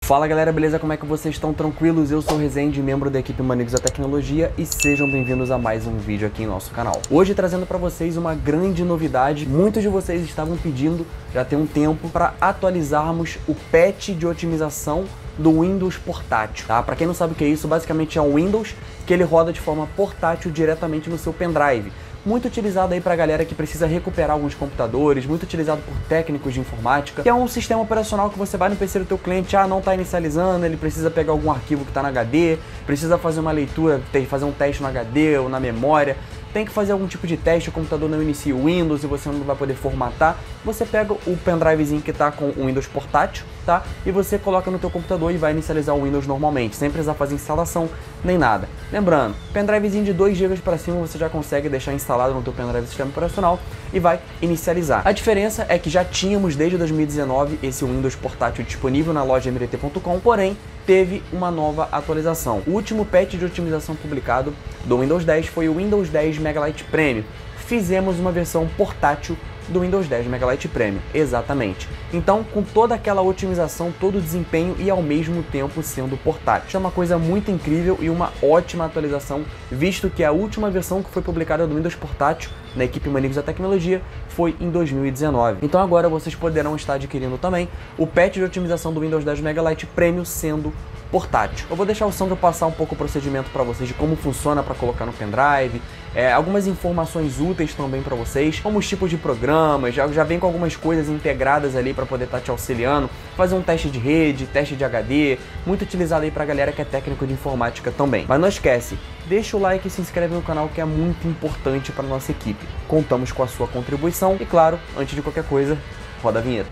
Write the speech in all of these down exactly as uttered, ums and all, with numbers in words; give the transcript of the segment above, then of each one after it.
Fala galera, beleza? Como é que vocês estão? Tranquilos? Eu sou o Rezende, membro da equipe Manigos da Tecnologia, e sejam bem-vindos a mais um vídeo aqui em nosso canal. Hoje trazendo para vocês uma grande novidade. Muitos de vocês estavam pedindo já tem um tempo para atualizarmos o patch de otimização do Windows portátil, tá? Para quem não sabe o que é isso, basicamente é um Windows que ele roda de forma portátil diretamente no seu pendrive. Muito utilizado aí pra galera que precisa recuperar alguns computadores, muito utilizado por técnicos de informática, que é um sistema operacional que você vai no P C do teu cliente, ah, não tá inicializando, ele precisa pegar algum arquivo que tá no H D, precisa fazer uma leitura, fazer um teste no H D ou na memória, tem que fazer algum tipo de teste, o computador não inicia o Windows e você não vai poder formatar, você pega o pendrivezinho que tá com o Windows portátil, tá? E você coloca no teu computador e vai inicializar o Windows normalmente, sem precisar fazer instalação nem nada. Lembrando, pendrivezinho de dois gigas para cima você já consegue deixar instalado no teu pendrive sistema operacional e vai inicializar. A diferença é que já tínhamos desde dois mil e dezenove esse Windows portátil disponível na loja M D T ponto com, porém teve uma nova atualização. O último patch de otimização publicado do Windows dez foi o Windows dez Mega Lite Premium. Fizemos uma versão portátil do Windows dez Mega Lite Premium, exatamente. Então, com toda aquela otimização, todo o desempenho e ao mesmo tempo sendo portátil. Isso é uma coisa muito incrível e uma ótima atualização, visto que a última versão que foi publicada do Windows portátil na equipe Manigos da Tecnologia foi em dois mil e dezenove. Então agora vocês poderão estar adquirindo também o patch de otimização do Windows dez Mega Lite Premium sendo portátil. Eu vou deixar o Sandro passar um pouco o procedimento para vocês de como funciona para colocar no pendrive, é, algumas informações úteis também para vocês, como os tipos de programas, já, já vem com algumas coisas integradas ali para poder estar te auxiliando, fazer um teste de rede, teste de H D, muito utilizado aí para a galera que é técnico de informática também. Mas não esquece, deixa o like e se inscreve no canal que é muito importante para nossa equipe. Contamos com a sua contribuição e claro, antes de qualquer coisa, roda a vinheta.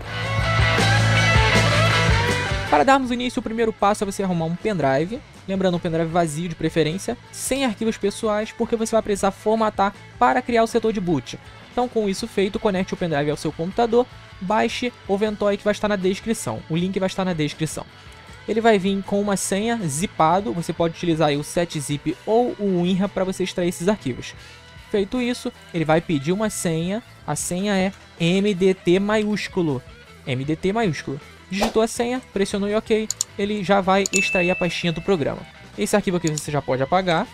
Para darmos início, o primeiro passo é você arrumar um pendrive, lembrando um pendrive vazio de preferência, sem arquivos pessoais, porque você vai precisar formatar para criar o setor de boot. Então, com isso feito, conecte o pendrive ao seu computador, baixe o Ventoy que vai estar na descrição, o link vai estar na descrição. Ele vai vir com uma senha zipado, você pode utilizar aí o sete zip ou o WinRAR para você extrair esses arquivos. Feito isso, ele vai pedir uma senha, a senha é M D T maiúsculo, M D T maiúsculo. Digitou a senha, pressionou em OK, ele já vai extrair a pastinha do programa. Esse arquivo aqui você já pode apagar.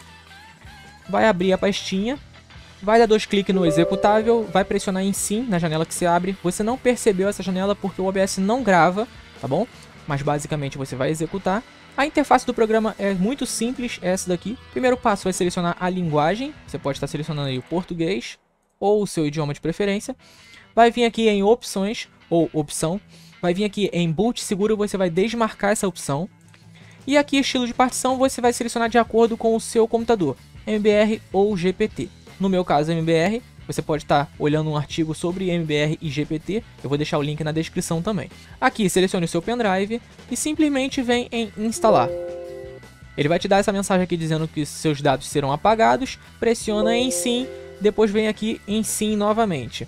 Vai abrir a pastinha, vai dar dois cliques no executável, vai pressionar em sim na janela que se abre. Você não percebeu essa janela porque o O B S não grava, tá bom? Mas basicamente você vai executar. A interface do programa é muito simples, é essa daqui. Primeiro passo vai selecionar a linguagem, você pode estar selecionando aí o português ou o seu idioma de preferência. Vai vir aqui em opções ou opção. Vai vir aqui em boot seguro, você vai desmarcar essa opção. E aqui estilo de partição você vai selecionar de acordo com o seu computador, M B R ou G P T. No meu caso M B R, você pode estar olhando um artigo sobre M B R e G P T, eu vou deixar o link na descrição também. Aqui selecione o seu pendrive e simplesmente vem em instalar. Ele vai te dar essa mensagem aqui dizendo que seus dados serão apagados, pressiona em sim, depois vem aqui em sim novamente.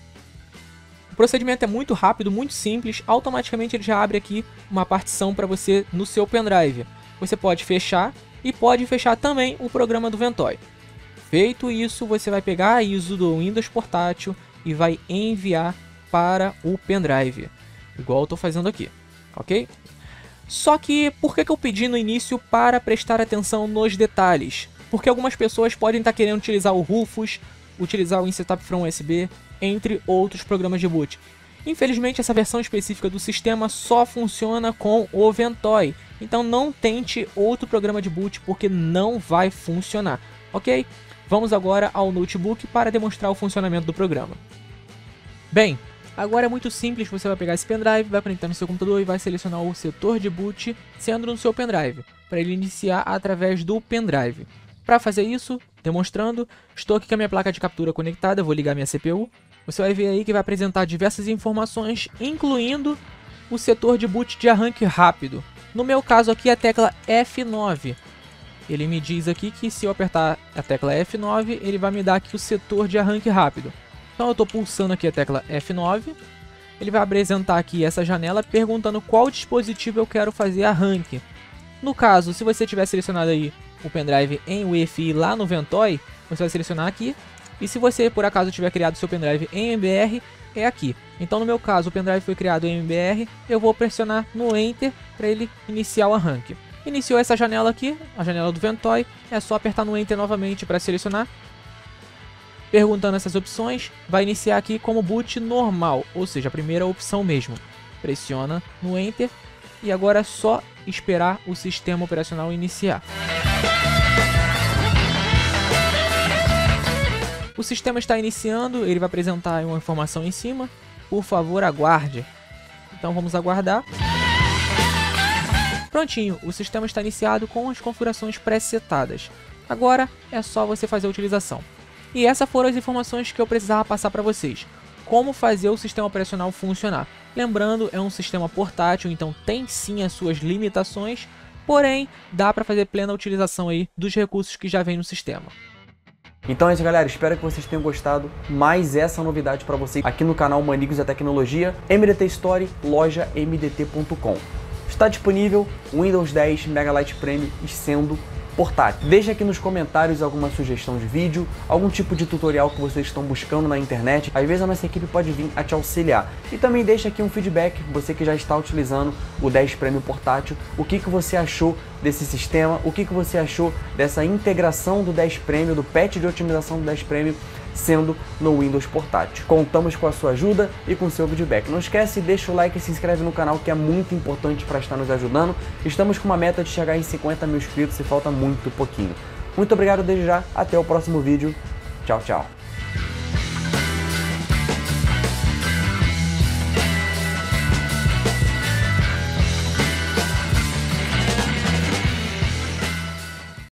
O procedimento é muito rápido, muito simples, automaticamente ele já abre aqui uma partição para você no seu pendrive. Você pode fechar e pode fechar também o programa do Ventoy. Feito isso, você vai pegar a I S O do Windows portátil e vai enviar para o pendrive, igual eu estou fazendo aqui, ok? Só que por que que eu pedi no início para prestar atenção nos detalhes? Porque algumas pessoas podem estar querendo utilizar o Rufus, utilizar o InSetup from U S B, entre outros programas de boot. Infelizmente essa versão específica do sistema só funciona com o Ventoy, então não tente outro programa de boot porque não vai funcionar, ok? Vamos agora ao notebook para demonstrar o funcionamento do programa. Bem, agora é muito simples, você vai pegar esse pendrive, vai conectar no seu computador e vai selecionar o setor de boot sendo no seu pendrive, para ele iniciar através do pendrive. Para fazer isso, demonstrando, estou aqui com a minha placa de captura conectada, vou ligar minha C P U. Você vai ver aí que vai apresentar diversas informações, incluindo o setor de boot de arranque rápido. No meu caso aqui a tecla F nove. Ele me diz aqui que se eu apertar a tecla F nove, ele vai me dar aqui o setor de arranque rápido. Então eu estou pulsando aqui a tecla F nove. Ele vai apresentar aqui essa janela perguntando qual dispositivo eu quero fazer arranque. No caso, se você tiver selecionado aí o pendrive em U E F I lá no Ventoy, você vai selecionar aqui. E se você por acaso tiver criado seu pendrive em M B R, é aqui. Então no meu caso o pendrive foi criado em M B R, eu vou pressionar no Enter para ele iniciar o arranque. Iniciou essa janela aqui, a janela do Ventoy, é só apertar no Enter novamente para selecionar. Perguntando essas opções, vai iniciar aqui como boot normal, ou seja, a primeira opção mesmo. Pressiona no Enter e agora é só esperar o sistema operacional iniciar. O sistema está iniciando, ele vai apresentar uma informação em cima. Por favor, aguarde. Então vamos aguardar. Prontinho, o sistema está iniciado com as configurações pré-setadas. Agora é só você fazer a utilização. E essas foram as informações que eu precisava passar para vocês. Como fazer o sistema operacional funcionar. Lembrando, é um sistema portátil, então tem sim as suas limitações, porém dá para fazer plena utilização aí dos recursos que já vem no sistema. Então é isso, galera, espero que vocês tenham gostado. Mais essa novidade para vocês aqui no canal Manigos da Tecnologia, M D T Store, loja m d t ponto com. Está disponível o Windows dez Mega-Lite Premium sendo portátil. Deixe aqui nos comentários alguma sugestão de vídeo, algum tipo de tutorial que vocês estão buscando na internet. Às vezes a nossa equipe pode vir a te auxiliar. E também deixe aqui um feedback, você que já está utilizando o dez Premium portátil, o que, que você achou desse sistema, o que, que você achou dessa integração do dez Premium, do patch de otimização do dez Premium, sendo no Windows portátil. Contamos com a sua ajuda e com o seu feedback. Não esquece, deixa o like e se inscreve no canal, que é muito importante para estar nos ajudando. Estamos com uma meta de chegar em cinquenta mil inscritos e falta muito pouquinho. Muito obrigado desde já, até o próximo vídeo. Tchau, tchau.